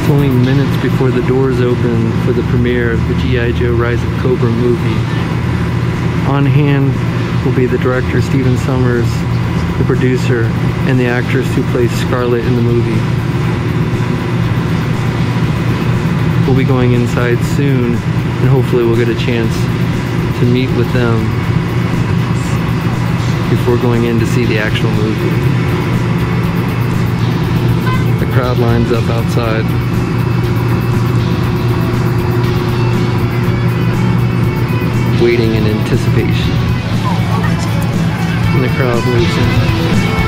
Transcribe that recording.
It's only minutes before the doors open for the premiere of the G.I.Joe Rise of Cobra movie. On hand will be the director Stephen Sommers, the producer, and the actress who plays Scarlett in the movie. We'll be going inside soon, and hopefully we'll get a chance to meet with them before going in to see the actual movie. The crowd lines up outside. Waiting in anticipation. And the crowd moves in.